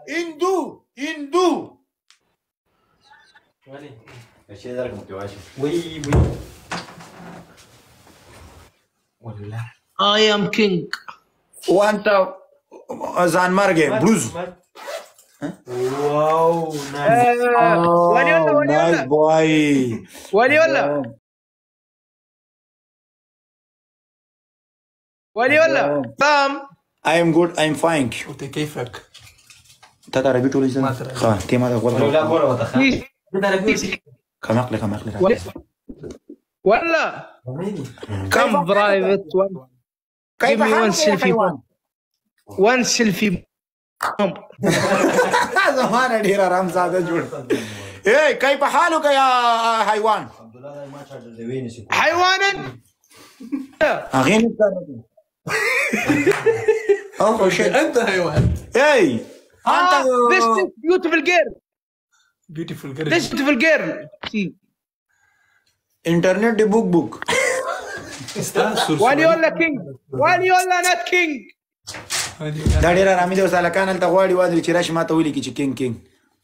هندو I am king. وانت زان مرقي بروز. واو نايس. نايس بوي. وليولا I am good. I am fine. انت كيفك؟ انت عربي تقول ازاي؟ ما ترى. خا تي ما تقول. لا ولا وتخيل. كمقلي. ولا كم برايفت كيف حالك؟ وان سيلفي زمان دير رمز هذا جود. ايه كيف حالك يا حيوان؟ حيوانا اغيني اوه شيت. انت حيوان. ايه انت this beautiful girl. بيوتيفول جيرل. This beautiful girl. انترنت دي بوك. وليولا كينج. وليولا نات كينج. دا ډیر رامي دی وساله کان الته غواړي وادي چې راشي ماته ویلي کی چې کینګ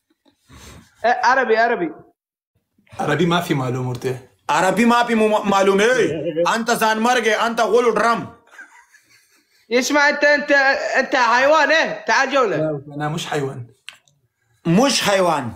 عربي ما في معلوم ورته. عربي ما في معلومه. انت زان مرقي انت غولو درام. اسمع انت حيوان. ايه تعال جوله. انا مش حيوان. مش حيوان.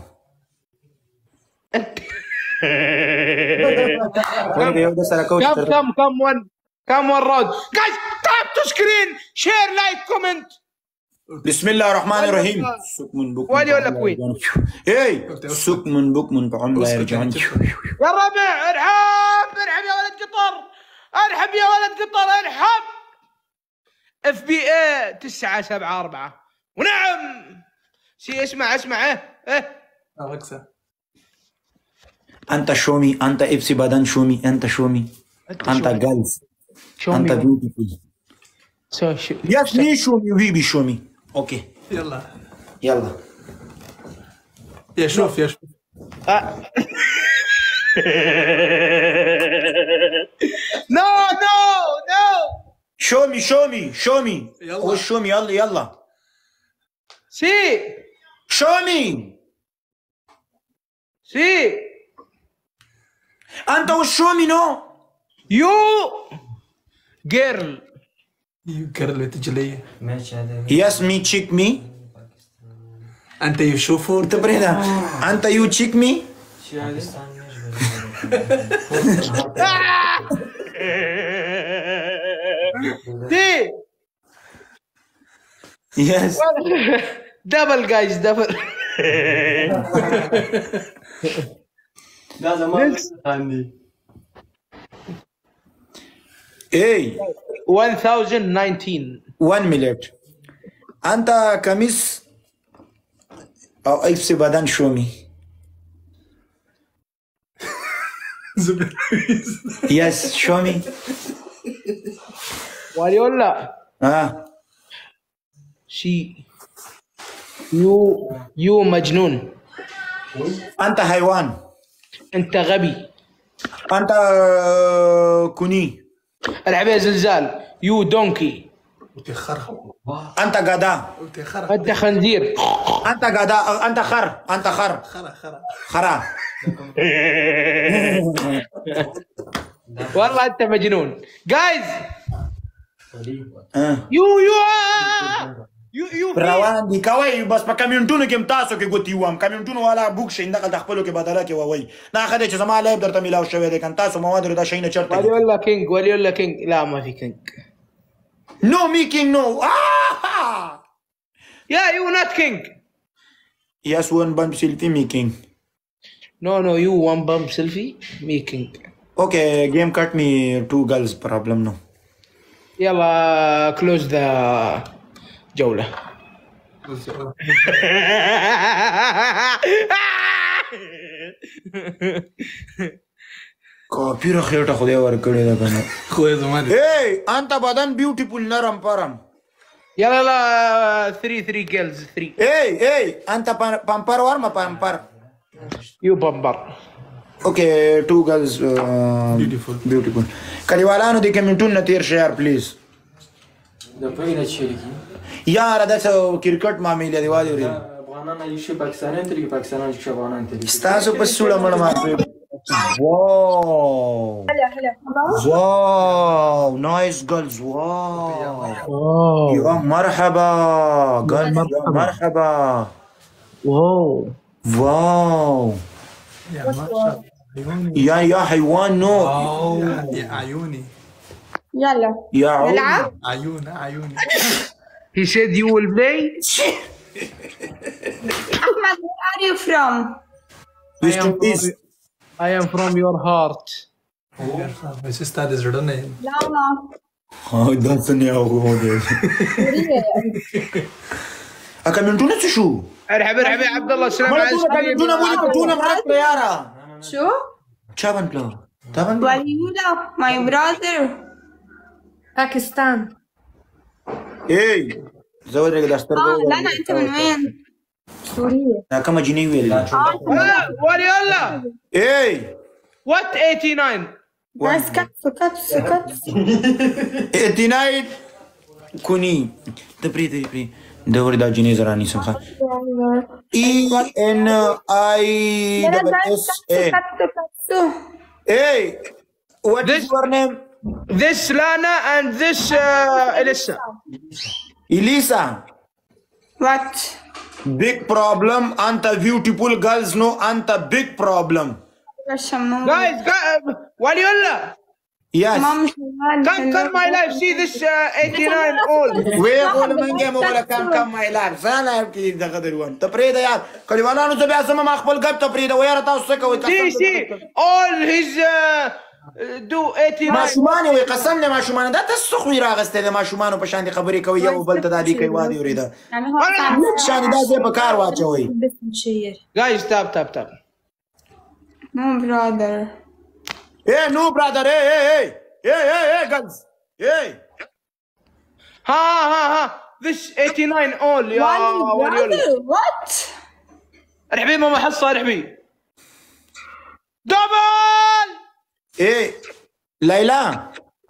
كم one round. Guys, tap to screen, share, like, comment. بسم الله الرحمن الرحيم. سوق من بوك. ولي ولا كوين. ايه سوق من بوك من بعمر لا يرجعون. يا ربع ارحب يا ولد قطر. ارحب يا ولد قطر ارحب. FBA 974 ونعم. اسمع ايه. أليكسا. انت شومي انت ابسي بدن شومي انت شومي انت جالس انت بيوتيفول. يس مي شومي وبيبي شومي. اوكي يلا يا شوف نو شومي يلا. شومي يلا سي شومي انت وشومي نو يو جيرل. جيرل تجلي. يس مي تشيك مي. انت يشوفوا تبرينا انت يو تشيك مي. دي يس دبل جايز دبل. لا زمان عندي. ايه 1019 1 مليار. انت كميس او ايفسي بدن شومي. يس شومي. وليولا شي يو مجنون. انت حيوان. انت غبي. انت كوني. العب زلزال. يو دونكي. انت غدا. انت خنزير. انت غدا. انت خر. خرا. والله انت مجنون. جايز يو روان دي کوي بس په کمیونټونو کې تاسو کې ګوتی وام کمیونټونو والا بوک شي نه د خپلو کې بدله کې ووي نه خدای چې زما لایب درته ملاو شوی دی کان تاسو مواد دا شي نه چرته. ولي ولا كينج. لا ما في كينج. نو مي كينج نو. يا يو نوت كينج. يس ون بامب سيلفي مي كينج. No, you one bump selfie, me king. Okay, game cut me 2 girls problem no. يلا close the جولة. کاپیره خیرته خدای ورکړی دا کنه. خو زما دې. انت بدن بیوټیفول نرم پرم. يلا 3 girls 3. انت پامپر ورما پامپر. You bumper. Okay, 2 girls beautiful. کلیوالانو دې کمنټون نه تیر شیر پلیز. د پېنه چیرې یار دا څو کرکټ معاملې دی وایي افغانان یو شي پاکستانیان ترې پاکستانان چې افغانان ترې ستاسو په سوړه مړه مار واو واو نايس جيرلز واو يا مرحبا جيرلز يا مرحبا واو واو يا حيوان نو يا عيوني يلا يا نلعب. عيوني He said you will play. Ahmed, where are you from? I am from your heart. بس استاد زړه نه یم لا دا څنګه هو دی اکمنټونه څه شو ارحب يا عبد الله السلام عليكم. اکمنټونه مولي پټونه مرک یارا شو؟ چا باندې تا باندې Waliuda, my brother. Pakistan. اي زودرك دستر لا انت من وين؟ سوريا. كم جنيه ولا وليلا. اي What 89? بس كبس 89 كوني تبري دوري دا جنيه زراني سمخه ENI اي what is your name? This Lana and this Elisa. Elisa. What? Big problem. Anta beautiful girls no anta big problem. Guys, Waliullah. Yes. Come my life. See this 89 old. Where all منجه مولا come my life. زانا يبكي دغدروان. تبريد يا كليوانا نو زبي اسمه ما خپل غب تبريد ويا رتا وسكوي See all his do 89. ما شومان وي قسمنا ما شومان دا تسخوي راغسته ما شومان په شان دي خبري کوي یو بل تدادي کوي وادي وريدا شان دا زي په کار واچوي. Guys, stop. No brother. Hey, no brother. Hey, guys. Hey. Ha. This 89 all يا Brother, what? ارحبي ماما حصة ارحبي. دبل. Hey, Laila.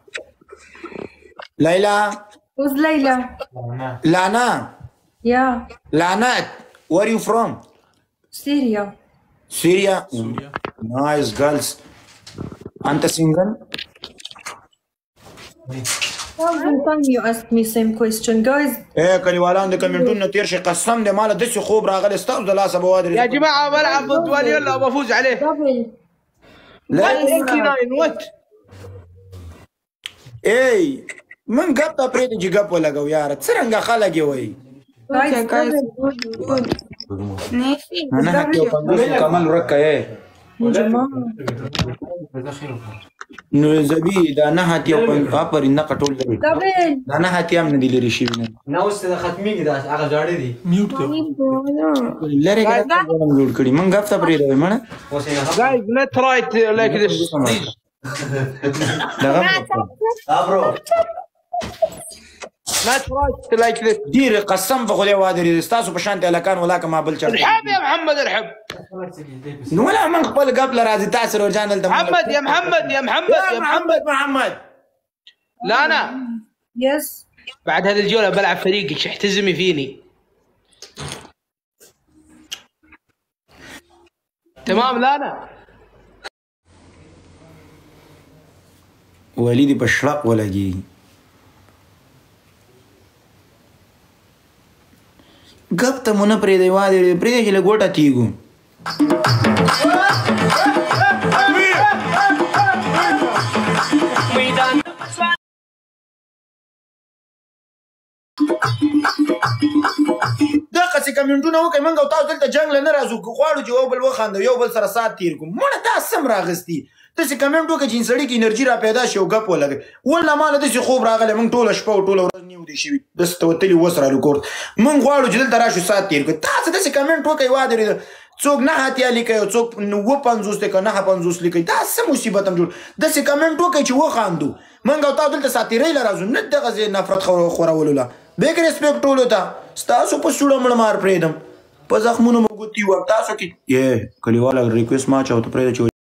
Who's Layla? Lana. Yeah. Lana, where are you from? Syria. Syria. Nice girls. Anta single? How can you ask me same question, guys? ايه كليوالان دي كمنتون تيرشي قسم دي مالا دسي خوب راغل استاذ دلاسة بوادري يا جماعة بلعب ضد وليلا وبفوز عليه. لا 89 what? ايه من قبطة بريد جي قب ولا قو يارا تسرنقا خلقي وي Guys, good. نيفي. انا حكي وقندوس كمال ركا ايه يا جماعة. نو زبي دا نهات يو اپر ان قټول لري قبل. دا نهات يام نه دي لري شي نو اوس د ختمي دا هغه جوړې دي میوټ ته لري کړه جوړ کړی من غف صبرې دی مړه اوس نه Guys, let's try it like this. دا برو Let's try it like this. ډیر قسم په خدای وادري تاسو په شانتي الکان ولا کما بل چا ارحب يا محمد ارحب. نو ولا من خپل قبل راځي تاسو ورجان دلته محمد لا انا. Yes. بعد هذه الجولة بلعب فريقك احتزمي فيني. تمام لا انا. وليدي بشرق ولا جي قبطة منا بريدي وادي بريدي اللي قولتا تيجو دغه څه کمنټونه وکړي منګه او تاسو دلته جنگ لنه راځو غواړو چې یو بل وخاندو یو بل سره سات تیر کوم مړه دا سم راغستی داسې کمنټ وکړي چې انسړي کې انرژي را پیدا شي او ګپ ولګي ولله ماله داسې خوب راغلی موږ ټوله شپه او ټوله ورځ نیو دی شوي داسې ته وتلي اوس را ریکورډ موږ غواړو چې دلته راشو سات تیر کړو تاسو داسې کمنټ وکړئ وادرې څوک 9 اتیا لیکي او څوک 950 لیکي 950 لیکي دا څه مصیبت هم جوړ داسې کمنټ وکړئ چې وخاندو موږ او تاسو دلته ساتیرۍ له راځو نه دغسې نفرت خورولو له بیګ ریسپیکټ ټولو ته ستاسو په سوړه مړه مار پرېږدم په زخمونو مو ګوتې وم تاسو کې کلیواله ریکویسټ ما چاته پرېږده چې